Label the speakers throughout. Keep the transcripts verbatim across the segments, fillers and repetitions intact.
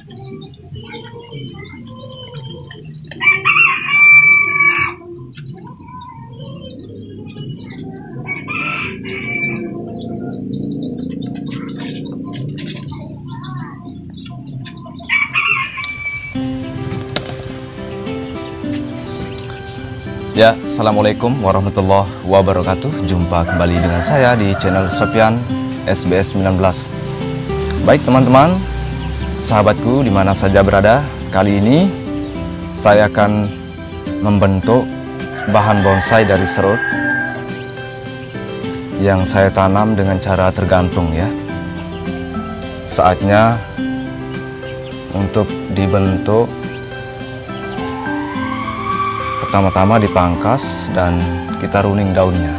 Speaker 1: Ya, assalamualaikum warahmatullahi wabarakatuh. Jumpa kembali dengan saya di channel Sopyan S B S sembilan belas. Baik teman-teman, sahabatku dimana saja berada, kali ini saya akan membentuk bahan bonsai dari serut yang saya tanam dengan cara tergantung ya. Saatnya untuk dibentuk. Pertama-tama dipangkas dan kita runing daunnya.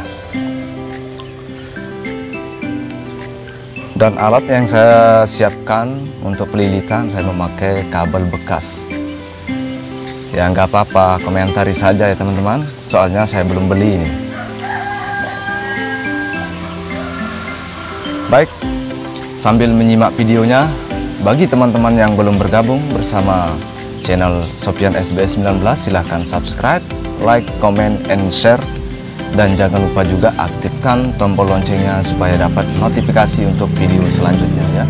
Speaker 1: Dan alat yang saya siapkan untuk pelilitan, saya memakai kabel bekas. Ya nggak apa-apa, komentari saja ya teman-teman, soalnya saya belum beli ini. Baik, sambil menyimak videonya, bagi teman-teman yang belum bergabung bersama channel Sopyan S B S sembilan belas, silahkan subscribe, like, comment, and share. Dan jangan lupa juga aktifkan tombol loncengnya supaya dapat notifikasi untuk video selanjutnya ya.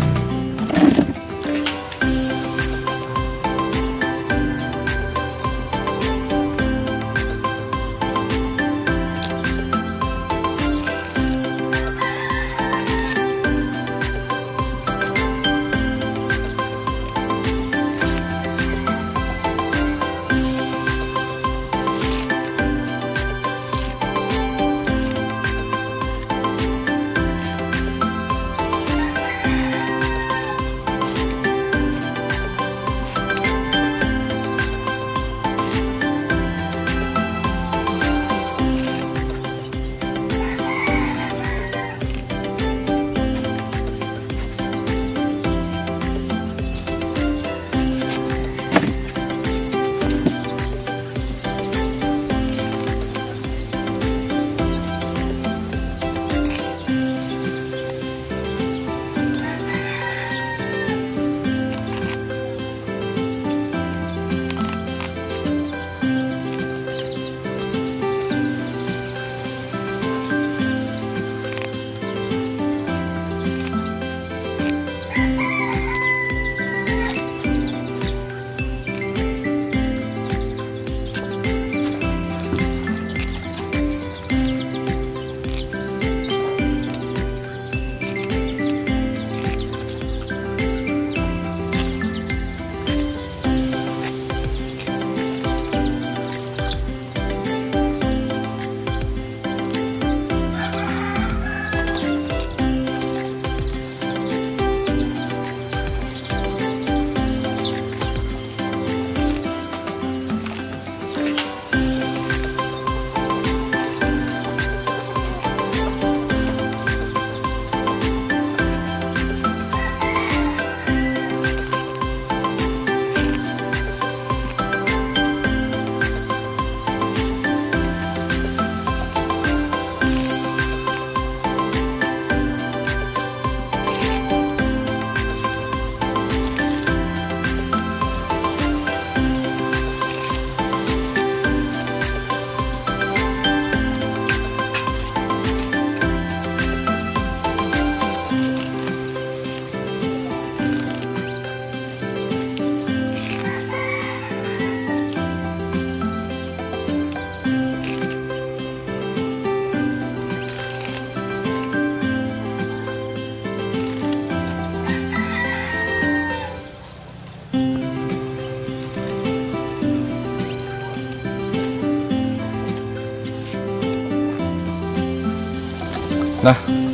Speaker 1: Nah,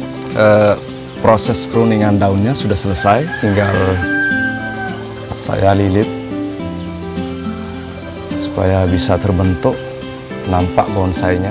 Speaker 1: eh, proses pruningan daunnya sudah selesai, tinggal saya lilit supaya bisa terbentuk, nampak bonsainya.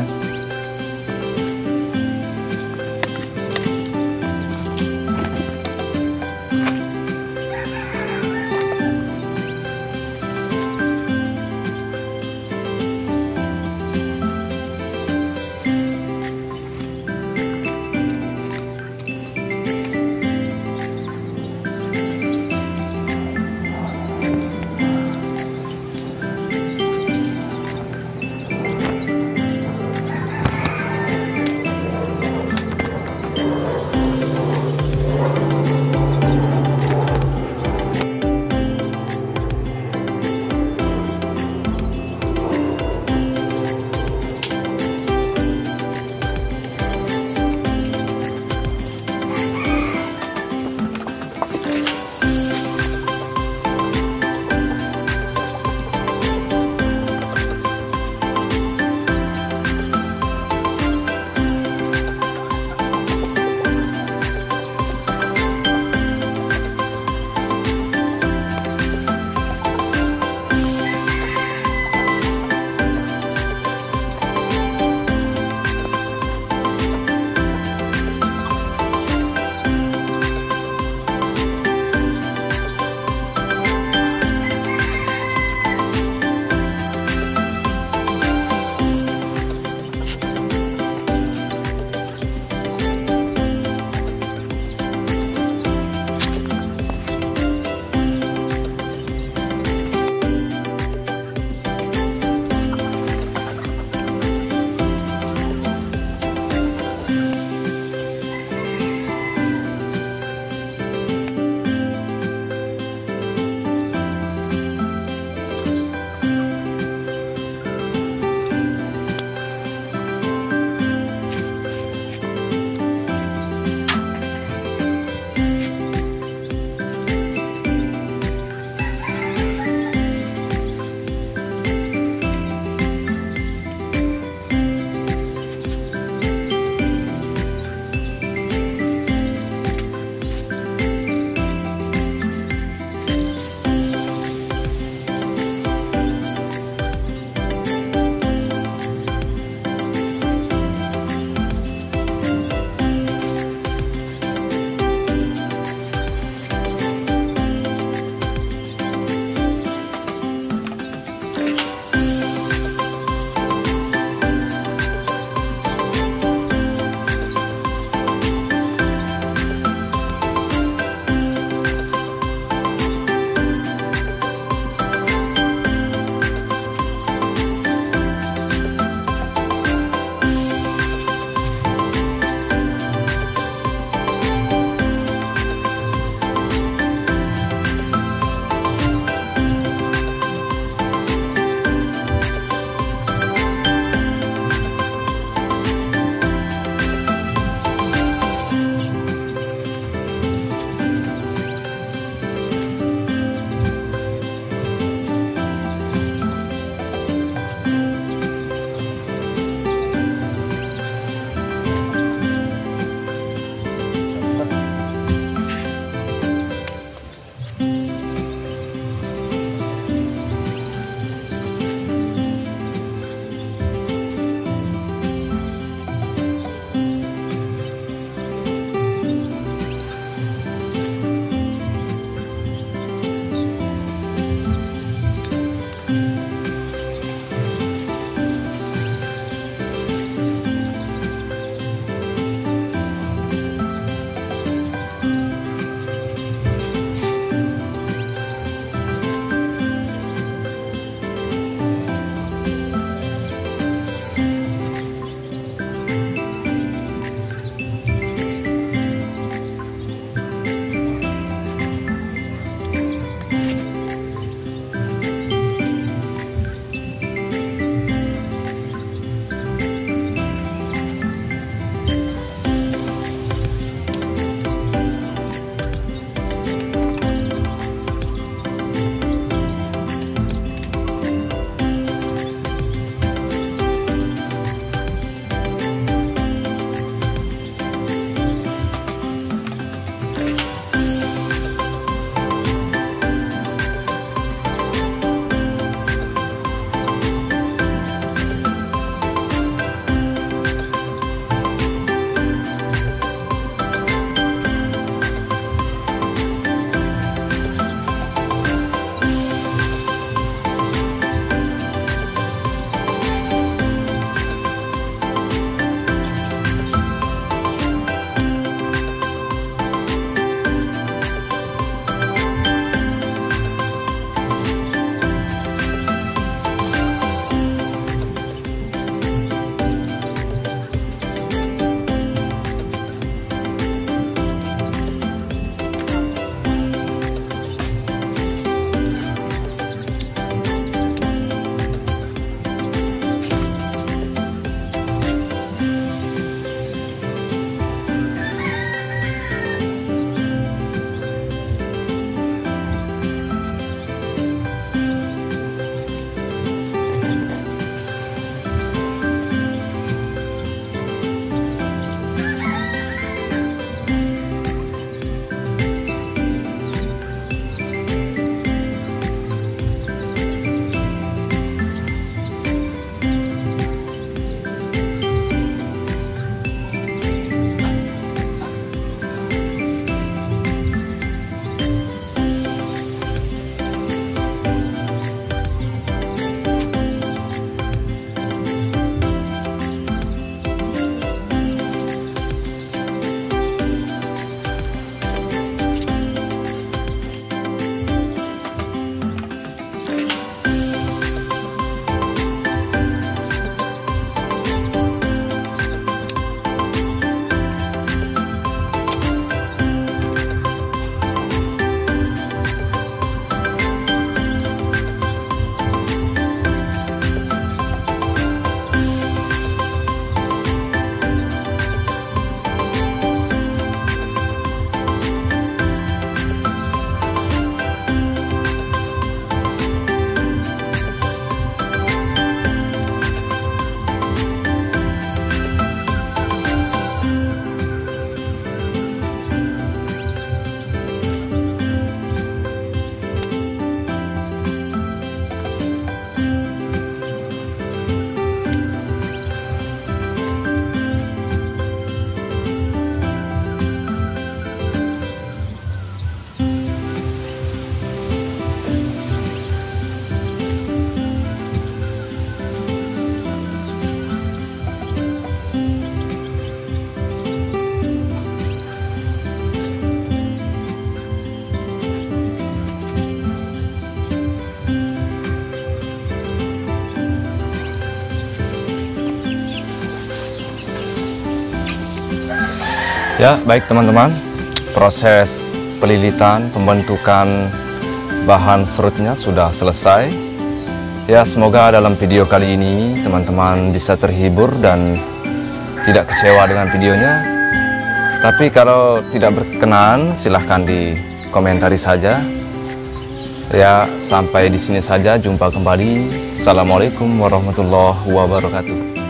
Speaker 1: Ya, baik teman-teman, proses pelilitan pembentukan bahan serutnya sudah selesai. Ya, semoga dalam video kali ini teman-teman bisa terhibur dan tidak kecewa dengan videonya. Tapi kalau tidak berkenan, silahkan dikomentari saja. Ya, sampai di sini saja, jumpa kembali. Assalamualaikum warahmatullahi wabarakatuh.